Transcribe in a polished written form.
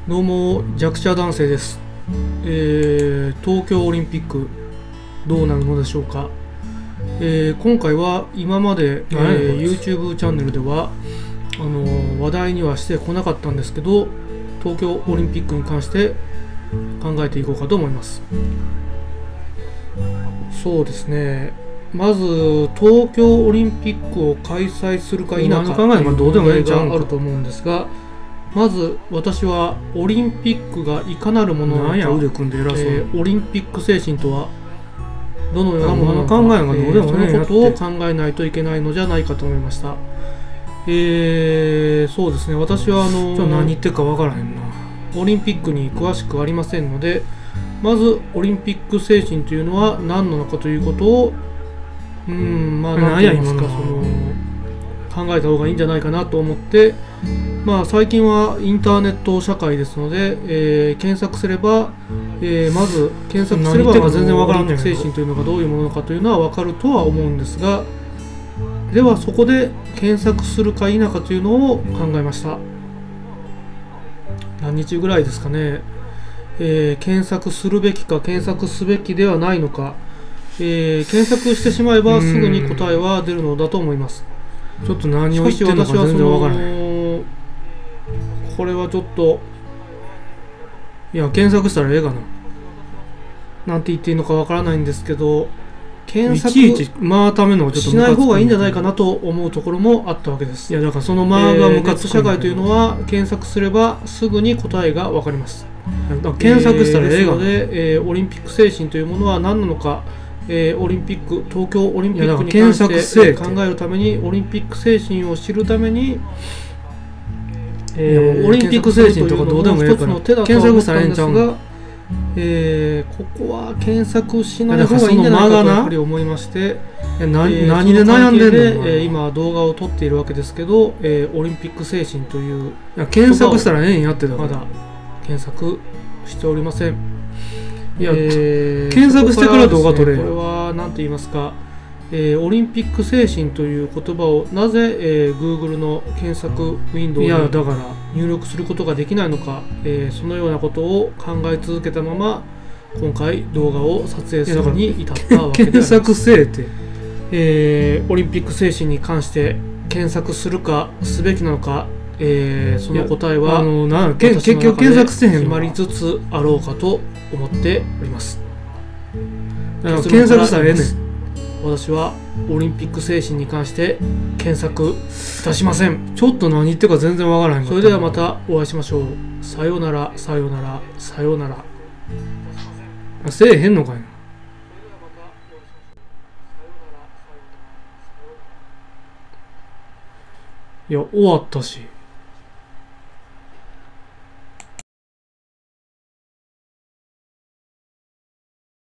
どうも弱者男性です、東京オリンピックどうなるのでしょうか。今回は今まで、YouTube チャンネルでは話題にはしてこなかったんですけど、東京オリンピックに関して考えていこうかと思います。そうですね、まず東京オリンピックを開催するか否かという問題があると思うんですが、まず私はオリンピックがいかなるものなのか、オリンピック精神とはどのようなものなのか、そのことを考えないといけないのじゃないかと思いました。そうですね、私は何言ってるか分からへんな。 オリンピックに詳しくありませんので、まずオリンピック精神というのは何なのかということを何て言いますか、考えた方がいいんじゃないかなと思って、最近はインターネット社会ですので、検索すれば、まず検索すれば全然わからない精神というのがどういうものかというのは分かるとは思うんですが、ではそこで検索するか否かというのを考えました。何日ぐらいですかね。検索するべきか検索すべきではないのか、検索してしまえばすぐに答えは出るのだと思います。 ちょっと何を言ってるのか全然わからない。 これはちょっと、 いや、検索したらええかな。 なんて言っていいのかわからないんですけど、検索いちいち回ためのちょっとしない方がいいんじゃないかなと思うところもあったわけです。 いや、だからその間がムカつく。 ネット社会というのは検索すればすぐに答えがわかります。 検索したらええが、 ですので、オリンピック精神というものは何なのか、オリンピック、東京オリンピックに関して考えるために、オリンピック精神を知るために、 オリンピック精神とかどうでもいいから検索したらええんちゃうが、ここは検索しない方がいいんじゃないかとやっぱり思いまして、 何で悩んでんの。 今動画を撮っているわけですけど、オリンピック精神という検索したらええんやってたから。 まだ検索しておりません。 いや、検索してから動画撮れよ。 これは何と言いますか、オリンピック精神という言葉をなぜ、Google の検索ウィンドウに入力することができないのか、そのようなことを考え続けたまま今回動画を撮影するに至ったわけであります。 検索せえって、 オリンピック精神に関して検索するかすべきなのか、その答えは結局検索せえへんの決まりつつあろうかと思っております。 検索したらええねん。 私はオリンピック精神に関して検索いたしません。 ちょっと何言ってるか全然わからへん。 それではまたお会いしましょう。さようなら、さようなら、さようなら。 せえへんのかいな。 いや、終わったし。